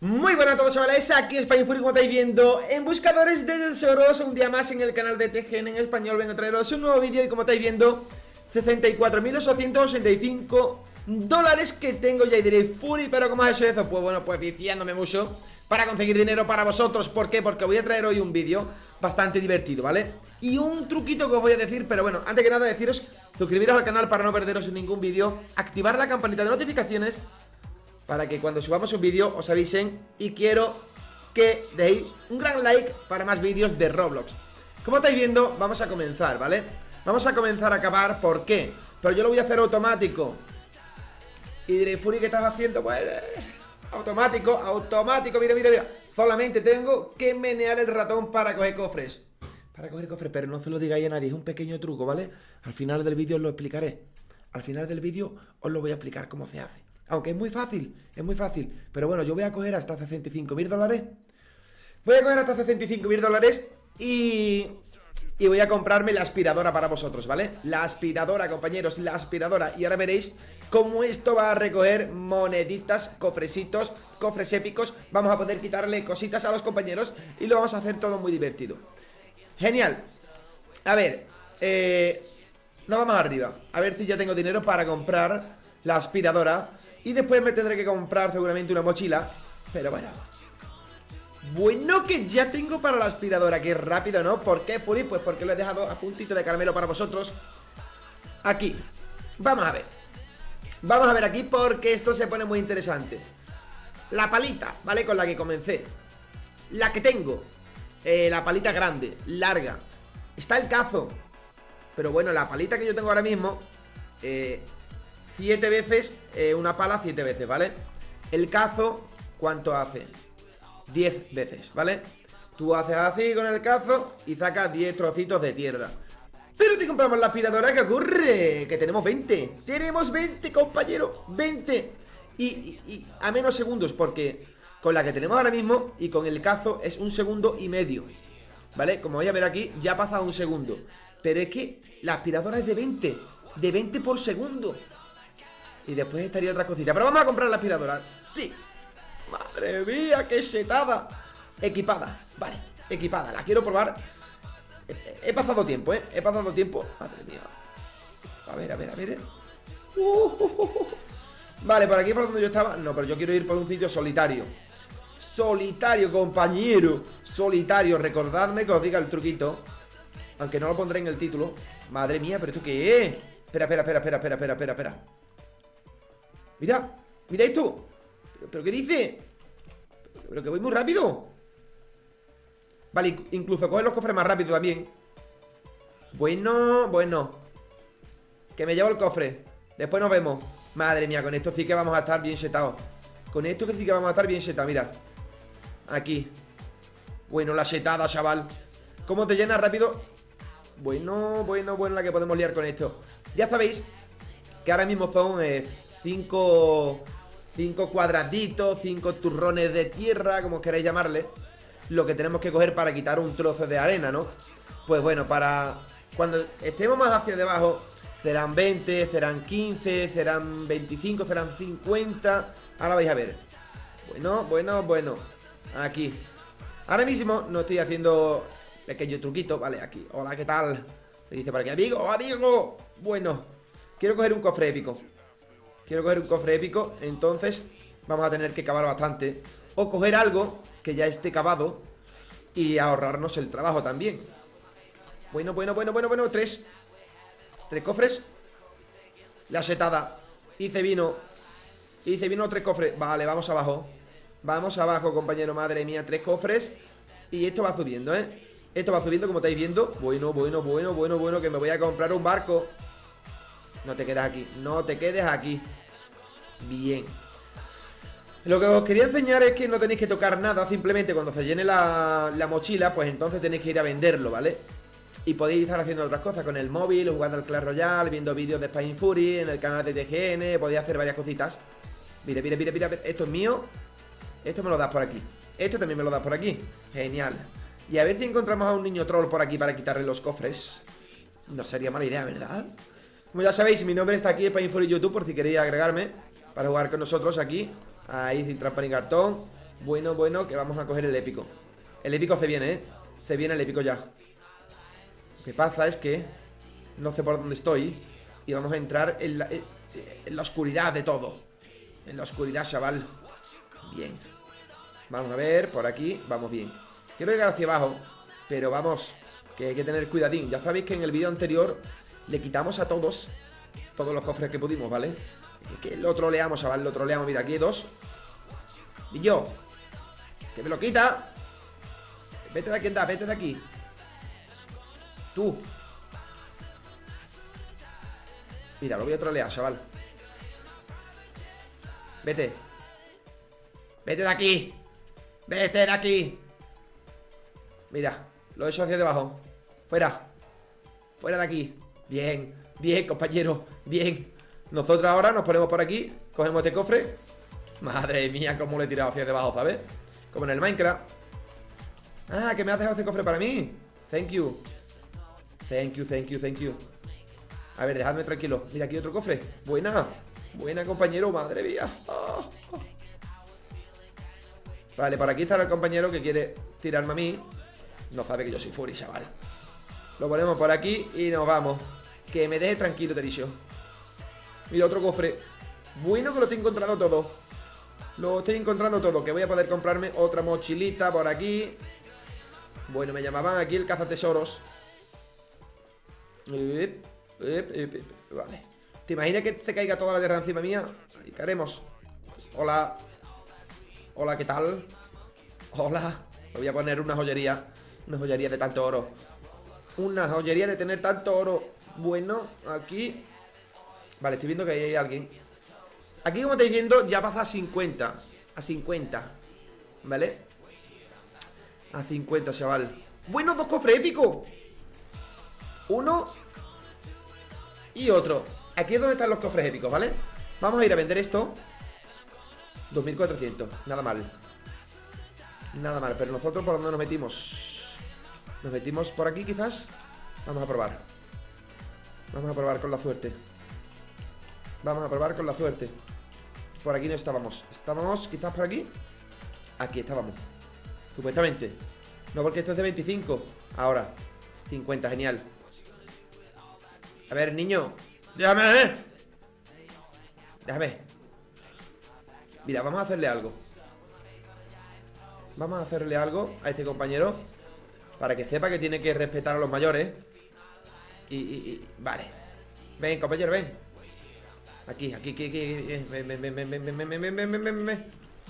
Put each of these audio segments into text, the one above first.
Muy buenas a todos, chavales, aquí es Painfuri, como estáis viendo, en Buscadores de Tesoros, un día más en el canal de TGN en español. Vengo a traeros un nuevo vídeo y como estáis viendo, 64.885 dólares que tengo ya. Y diréis, Furi, ¿pero cómo has hecho eso? Pues bueno, pues viciándome mucho para conseguir dinero para vosotros. ¿Por qué? Porque voy a traer hoy un vídeo bastante divertido, ¿vale? Y un truquito que os voy a decir, pero bueno, antes que nada deciros, suscribiros al canal para no perderos ningún vídeo, activar la campanita de notificaciones para que cuando subamos un vídeo os avisen. Y quiero que deis un gran like para más vídeos de Roblox. Como estáis viendo, vamos a comenzar, ¿vale? Vamos a comenzar a acabar, ¿por qué? Pero yo lo voy a hacer automático. Y diréis, Furi, ¿qué estás haciendo? Pues automático, mira, mira, mira. Solamente tengo que menear el ratón para coger cofres. Pero no se lo digáis a nadie, es un pequeño truco, ¿vale? Al final del vídeo os lo explicaré. Al final del vídeo os lo voy a explicar cómo se hace. Aunque es muy fácil, pero bueno, yo voy a coger hasta 65.000 dólares. Voy a coger hasta 65.000 dólares y voy a comprarme la aspiradora para vosotros, ¿vale? La aspiradora, compañeros, la aspiradora. Y ahora veréis cómo esto va a recoger moneditas, cofrecitos, cofres épicos. Vamos a poder quitarle cositas a los compañeros y lo vamos a hacer todo muy divertido. Genial. A ver, nos vamos arriba. A ver si ya tengo dinero para comprar la aspiradora. Y después me tendré que comprar seguramente una mochila. Pero bueno. Bueno, que ya tengo para la aspiradora. Qué rápido, ¿no? ¿Por qué, Furi? Pues porque lo he dejado a puntito de caramelo para vosotros. Aquí. Vamos a ver. Vamos a ver aquí porque esto se pone muy interesante. La palita, ¿vale? Con la que comencé. La que tengo. La palita grande, larga. Está el cazo. Pero bueno, la palita que yo tengo ahora mismo 7 veces, una pala 7 veces, ¿vale? El cazo, ¿cuánto hace? 10 veces, ¿vale? Tú haces así con el cazo y sacas 10 trocitos de tierra. Pero si compramos la aspiradora, ¿qué ocurre? Que tenemos 20. Tenemos 20, compañero, 20. Y a menos segundos, porque con la que tenemos ahora mismo y con el cazo es 1,5 segundos, ¿vale? Como vais a ver aquí, ya ha pasado 1 segundo. Pero es que la aspiradora es de 20. De 20 por segundo. Y después estaría otra cosita. Pero vamos a comprar la aspiradora. ¡Sí! ¡Madre mía, qué setada! Equipada, vale, equipada. La quiero probar. He pasado tiempo, ¿eh? He pasado tiempo. Madre mía. A ver. Vale, por aquí por donde yo estaba. No, pero yo quiero ir por un sitio solitario. Solitario, compañero. Solitario, recordadme que os diga el truquito. Aunque no lo pondré en el título. Madre mía, ¿pero esto qué es? Espera. Mira esto. ¿Pero qué dice? Pero que voy muy rápido. Vale, incluso coge los cofres más rápido también. Bueno. Que me llevo el cofre. Después nos vemos. Madre mía, con esto sí que vamos a estar bien setados. Mira. Aquí. Bueno, la setada, chaval. ¿Cómo te llena rápido? Bueno, la que podemos liar con esto. Ya sabéis que ahora mismo son 5 cuadraditos, 5 turrones de tierra, como queráis llamarle. Lo que tenemos que coger para quitar un trozo de arena, ¿no? Pues bueno, para cuando estemos más hacia debajo, serán 20, serán 15, serán 25, serán 50. Ahora vais a ver. Bueno. Aquí. Ahora mismo no estoy haciendo pequeño truquito, vale, aquí. Hola, ¿qué tal? Me dice por aquí, amigo. Bueno, quiero coger un cofre épico. Entonces vamos a tener que cavar bastante. O coger algo que ya esté cavado y ahorrarnos el trabajo también. Bueno, 3 cofres. La setada. Hice vino 3 cofres. Vale, vamos abajo, compañero, madre mía, 3 cofres. Y esto va subiendo, Esto va subiendo, como estáis viendo. Bueno, que me voy a comprar un barco. No te quedes aquí. Bien. Lo que os quería enseñar es que no tenéis que tocar nada. Simplemente cuando se llene la mochila, pues entonces tenéis que ir a venderlo, ¿vale? Y podéis estar haciendo otras cosas con el móvil, jugando al Clash Royale, viendo vídeos de Painfuri en el canal de TGN. Podéis hacer varias cositas. Mira, esto es mío. Esto me lo das por aquí. Esto también me lo das por aquí. Genial. Y a ver si encontramos a un niño troll por aquí para quitarle los cofres. No sería mala idea, ¿verdad? Como ya sabéis, mi nombre está aquí en Painfuri YouTube, por si queréis agregarme para jugar con nosotros aquí. Ahí, sin trampa ni cartón. Bueno, bueno, que vamos a coger el épico. El épico se viene, se viene el épico ya. Lo que pasa es que no sé por dónde estoy y vamos a entrar en la oscuridad de todo. En la oscuridad, chaval. Bien. Vamos a ver, por aquí, vamos bien. Quiero llegar hacia abajo, pero vamos, que hay que tener cuidadín. Ya sabéis que en el vídeo anterior le quitamos a todos los cofres que pudimos, ¿vale? Es que lo troleamos, chaval, lo troleamos. Mira, aquí hay dos. Y yo, que me lo quita. Vete de aquí, anda, vete de aquí. Tú. Mira, lo voy a trolear, chaval. Vete. Vete de aquí. Vete de aquí. Mira, lo he hecho hacia debajo. Fuera. Fuera de aquí. Bien, bien, compañero. Bien. Nosotros ahora nos ponemos por aquí. Cogemos este cofre. Madre mía, cómo lo he tirado hacia debajo, ¿sabes? Como en el Minecraft. Ah, que me has dejado este cofre para mí. Thank you. Thank you, thank you, thank you. A ver, dejadme tranquilo. Mira, aquí otro cofre. Buena. Buena, compañero. Madre mía. Oh, oh. Vale, por aquí está el compañero que quiere tirarme a mí. No sabe que yo soy Fury, chaval. Lo ponemos por aquí y nos vamos. Que me deje tranquilo, Tericio. Mira, otro cofre. Bueno, que lo estoy encontrando todo. Lo estoy encontrando todo. Que voy a poder comprarme otra mochilita por aquí. Bueno, me llamaban aquí el cazatesoros. Vale. ¿Te imaginas que se caiga toda la tierra encima mía? Ahí caeremos. Hola. Hola, ¿qué tal? Hola. Me voy a poner una joyería. Una joyería de tanto oro. Una joyería de tener tanto oro. Bueno, aquí. Vale, estoy viendo que ahí hay alguien. Aquí, como estáis viendo, ya pasa a 50. A 50. ¿Vale? A 50, chaval. Bueno, dos cofres épicos. Uno y otro. Aquí es donde están los cofres épicos, ¿vale? Vamos a ir a vender esto. 2400, nada mal. Nada mal, pero nosotros ¿por dónde nos metimos? Nos metimos por aquí quizás. Vamos a probar. Vamos a probar con la suerte. Vamos a probar con la suerte. Por aquí no estábamos. ¿Estábamos quizás por aquí? Aquí estábamos. Supuestamente. No, porque esto es de 25. Ahora 50, genial. A ver, niño. Déjame. Déjame. Mira, vamos a hacerle algo. Vamos a hacerle algo a este compañero para que sepa que tiene que respetar a los mayores. Vale. Ven, compañero, ven. Aquí. Ven.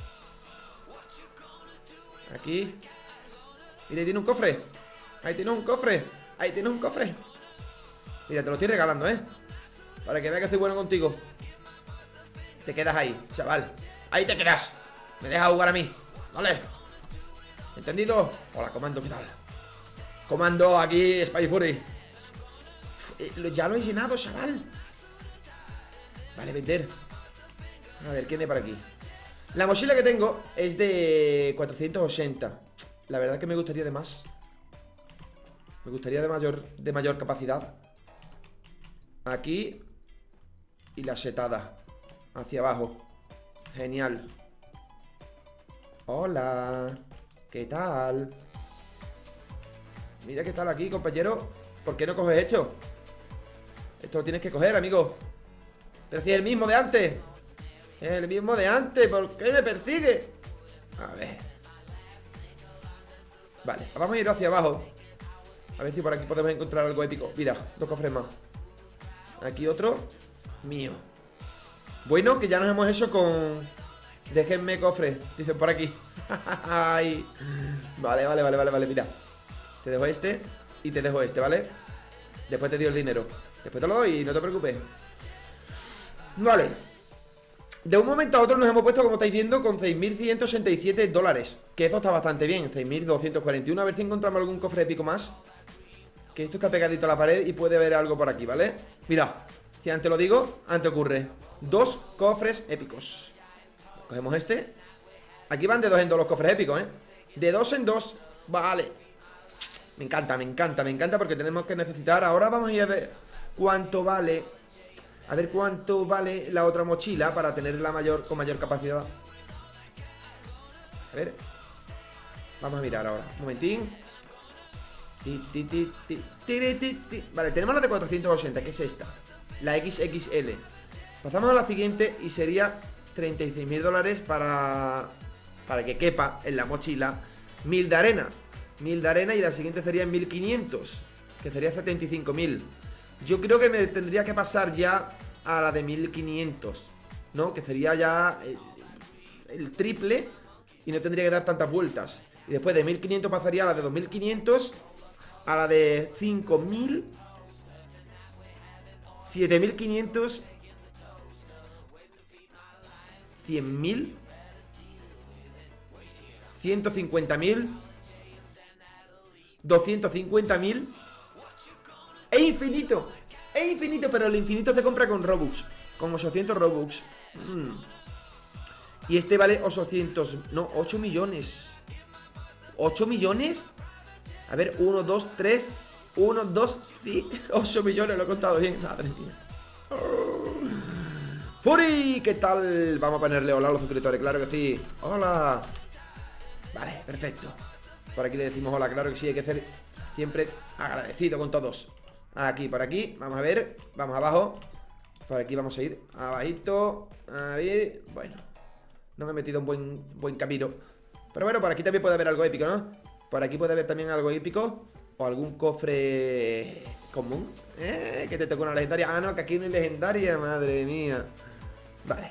Aquí. Mira, ahí tiene un cofre. Ahí tiene un cofre. Ahí tiene un cofre. Mira, te lo estoy regalando, para que vea que soy bueno contigo. Te quedas ahí, chaval. Ahí te quedas. Me dejas jugar a mí, ¿vale? ¿Entendido? Hola, comando, ¿qué tal? Comando, aquí, Spy Fury. Ya lo he llenado, chaval. Vale, vender. A ver, ¿quién hay por aquí? La mochila que tengo es de 480. La verdad que me gustaría de más. Me gustaría de mayor capacidad. Aquí. Y la setada hacia abajo. Genial. Hola. ¿Qué tal? Mira qué tal aquí, compañero. ¿Por qué no coges esto? Esto lo tienes que coger, amigo. Pero si es el mismo de antes. Es el mismo de antes. ¿Por qué me persigue? A ver. Vale, vamos a ir hacia abajo. A ver si por aquí podemos encontrar algo épico. Mira, dos cofres más. Aquí otro. Mío. Bueno, que ya nos hemos hecho con... Déjenme cofre, dicen por aquí. Ay. Vale, mira. Te dejo este y te dejo este, ¿vale? Después te doy el dinero. Después te lo doy, no te preocupes. Vale. De un momento a otro nos hemos puesto, como estáis viendo, con 6.167 dólares. Que eso está bastante bien, 6.241. A ver si encontramos algún cofre épico más. Que esto está pegadito a la pared y puede haber algo por aquí, ¿vale? Mira, si antes lo digo, antes ocurre. Dos cofres épicos. Cogemos este. Aquí van de dos en dos los cofres épicos, De dos en dos, vale. Me encanta porque tenemos que necesitar. Ahora vamos a ir a ver cuánto vale. A ver cuánto vale la otra mochila para tenerla con mayor capacidad. A ver. Vamos a mirar ahora. Un momentín. Vale, tenemos la de 480, que es esta. La XXL. Pasamos a la siguiente y sería 36.000 dólares para que quepa en la mochila 1000 de arena. 1000 de arena y la siguiente sería 1500, que sería 75.000. Yo creo que me tendría que pasar ya a la de 1500, ¿no? Que sería ya el triple y no tendría que dar tantas vueltas. Y después de 1500 pasaría a la de 2500, a la de 5000, 7500, 100.000, 150.000, 250.000 e infinito. E infinito, pero el infinito se compra con Robux, con 800 Robux. Y este vale 800, no, 8 millones. 8 millones. A ver, 1, 2, 3, 1, 2, sí, 8 millones, lo he contado bien, madre mía. Furi, ¿qué tal? Vamos a ponerle hola a los suscriptores, claro que sí. Hola. Vale, perfecto. Por aquí le decimos hola, claro que sí, hay que ser siempre agradecido con todos. Aquí, por aquí, vamos a ver. Vamos abajo. Por aquí vamos a ir abajito. Ahí, bueno. No me he metido un buen camino. Pero bueno, por aquí también puede haber algo épico, ¿no? Por aquí puede haber también algo épico. O algún cofre común. Que te toque una legendaria. Ah, no, que aquí no hay legendaria, madre mía. Vale.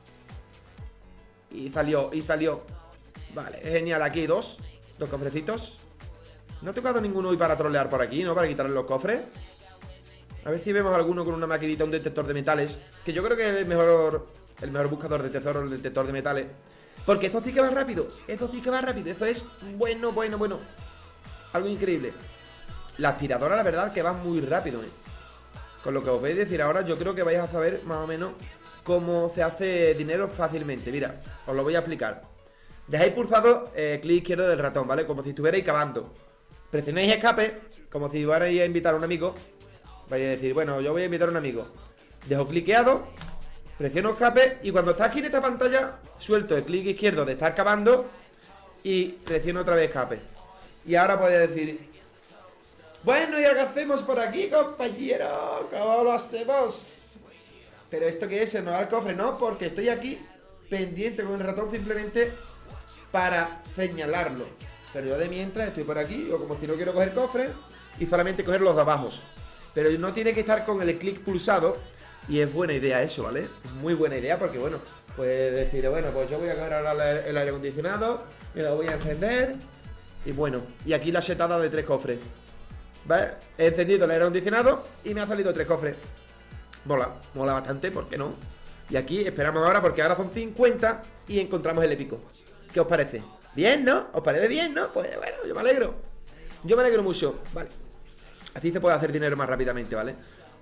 Y salió. Vale, genial, aquí dos cofrecitos. No he tocado ninguno hoy para trolear por aquí, ¿no? Para quitarle los cofres. A ver si vemos alguno con una maquinita, un detector de metales. Que yo creo que es el mejor buscador de tesoros, el detector de metales. Porque eso sí que va rápido. Eso es bueno. Algo increíble. La aspiradora, la verdad, que va muy rápido, Con lo que os voy a decir ahora, yo creo que vais a saber más o menos cómo se hace dinero fácilmente. Mira, os lo voy a explicar. Dejáis pulsado clic izquierdo del ratón, ¿vale? Como si estuvierais cavando. Presionáis escape, como si fuerais a invitar a un amigo. Vais a decir, bueno, yo voy a invitar a un amigo. Dejo cliqueado, presiono escape y cuando está aquí en esta pantalla, suelto el clic izquierdo de estar cavando y presiono otra vez escape. Y ahora podéis decir, bueno, ¿y ahora qué hacemos por aquí, compañero? ¿Cómo lo hacemos? ¿Pero esto qué es? ¿Se me va el cofre? No, porque estoy aquí pendiente con el ratón simplemente para señalarlo. Pero yo de mientras estoy por aquí, o como si no quiero coger cofre, y solamente coger los de abajo. Pero no tiene que estar con el clic pulsado. Y es buena idea eso, ¿vale? Es muy buena idea porque, bueno, puedes decir, bueno, pues yo voy a coger ahora el aire acondicionado, me lo voy a encender. Y bueno, y aquí la setada de 3 cofres, ¿vale? He encendido el aire acondicionado y me ha salido 3 cofres. Mola bastante, ¿por qué no? Y aquí esperamos ahora porque ahora son 50 y encontramos el épico. ¿Qué os parece? ¿Bien, no? ¿Os parece bien, no? Pues bueno, yo me alegro. Yo me alegro mucho, vale. Así se puede hacer dinero más rápidamente, ¿vale?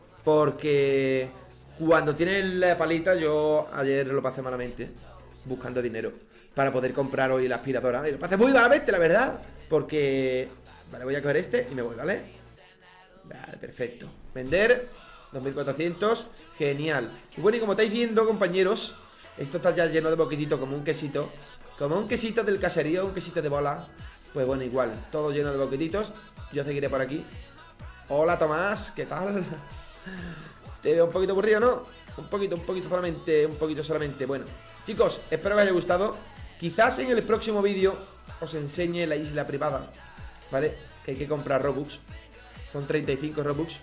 Porque cuando tienes la palita, yo ayer lo pasé malamente buscando dinero para poder comprar hoy la aspiradora. Y lo pasé muy malamente, la verdad. Porque... Vale, voy a coger este y me voy, ¿vale? Vale, perfecto. Vender 2400, genial. Y bueno, y como estáis viendo, compañeros, esto está ya lleno de boquitito, como un quesito. Como un quesito del caserío, un quesito de bola. Pues bueno, igual, todo lleno de boquititos. Yo seguiré por aquí. Hola, Tomás, ¿qué tal? Te veo un poquito aburrido, ¿no? Un poquito solamente. Bueno, chicos, espero que os haya gustado. Quizás en el próximo vídeo os enseñe la isla privada, ¿vale? Que hay que comprar Robux. Son 35 Robux.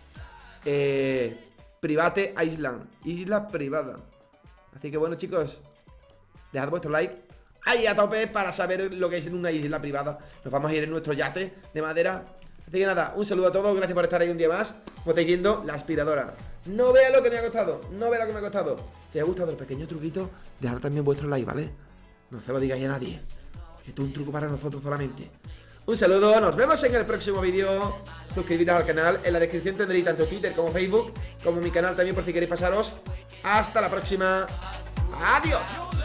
Private Island, isla privada. Así que bueno, chicos, dejad vuestro like ahí a tope para saber lo que es en una isla privada. Nos vamos a ir en nuestro yate de madera. Así que nada, un saludo a todos, gracias por estar ahí un día más. Como estáis viendo, la aspiradora. No vea lo que me ha costado, Si os ha gustado el pequeño truquito, dejad también vuestro like, ¿vale? No se lo digáis a nadie. Esto es un truco para nosotros solamente. Un saludo, nos vemos en el próximo vídeo. Suscribiros al canal, en la descripción tendréis tanto Twitter como Facebook, como mi canal también por si queréis pasaros. Hasta la próxima. Adiós.